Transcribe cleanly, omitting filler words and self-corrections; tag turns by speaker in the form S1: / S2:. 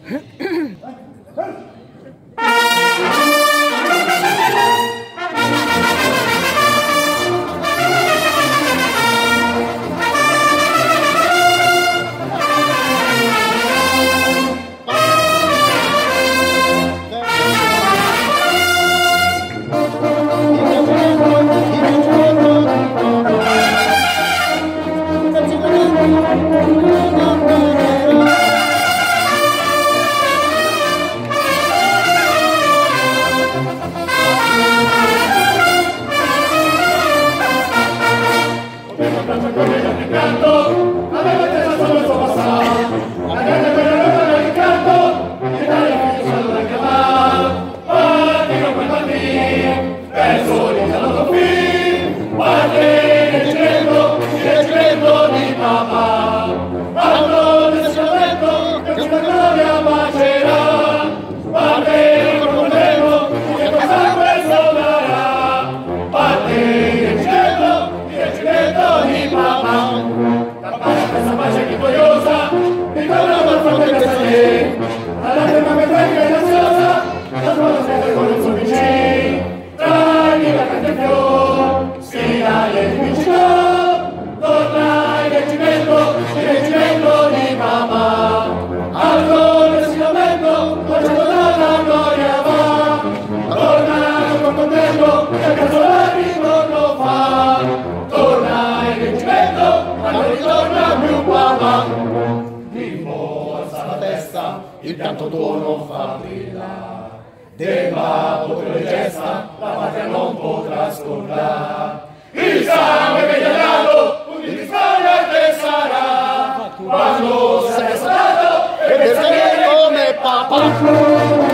S1: Il pianto tuo non fa brillare, della poteri gesta la patria non potrà scordare. Il sangue che gli ha dato, un di storia che sarà, quando sarai stato e penserai come papà.